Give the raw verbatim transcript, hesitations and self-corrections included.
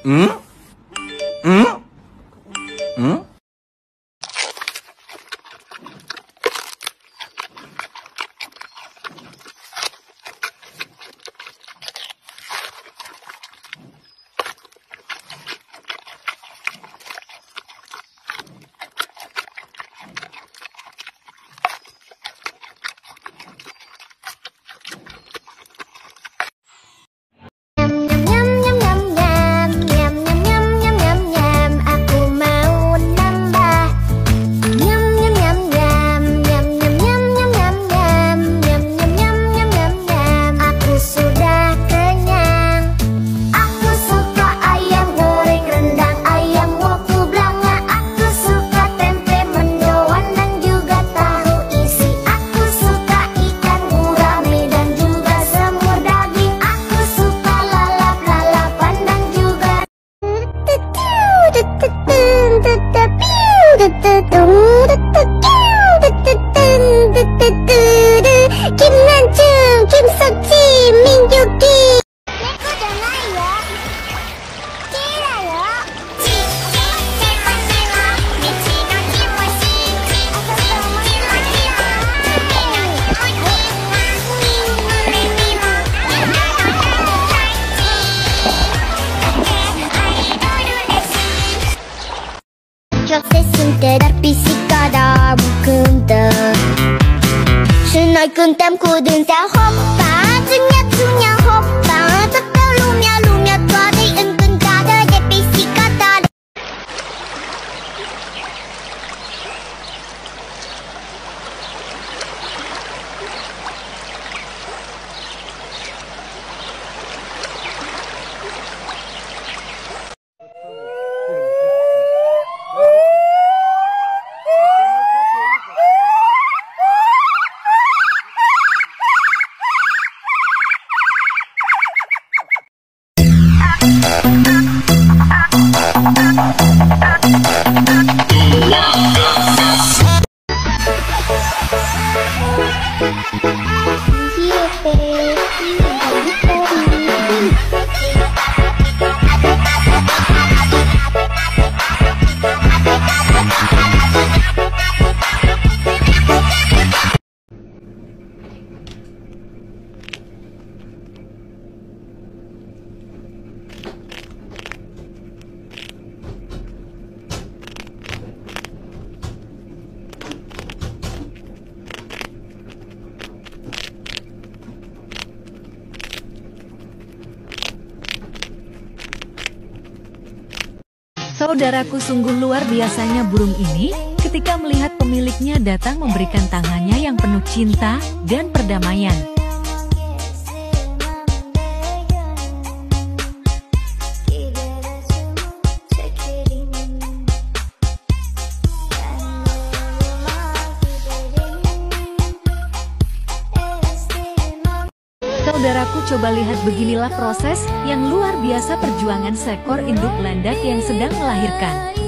Hmm? Hmm? Hmm? Kim Namjoon, Kim Seokji, Min Yuki. Nekoじゃないよ。Kだよ。ちっち手羽先は道の気もしちちちちはきはおいはみんなにもみんなの大地アイドルですSesim tidak pisikada bukunda Senai kentamku dan saya hoppa Senyap senyap hoppa Tetap lumia lumia tua di engkun kada de pisikada Saudaraku, sungguh luar biasanya burung ini ketika melihat pemiliknya datang memberikan tangannya yang penuh cinta dan perdamaian. Saudaraku, coba lihat, beginilah proses yang luar biasa perjuangan seekor induk landak yang sedang melahirkan.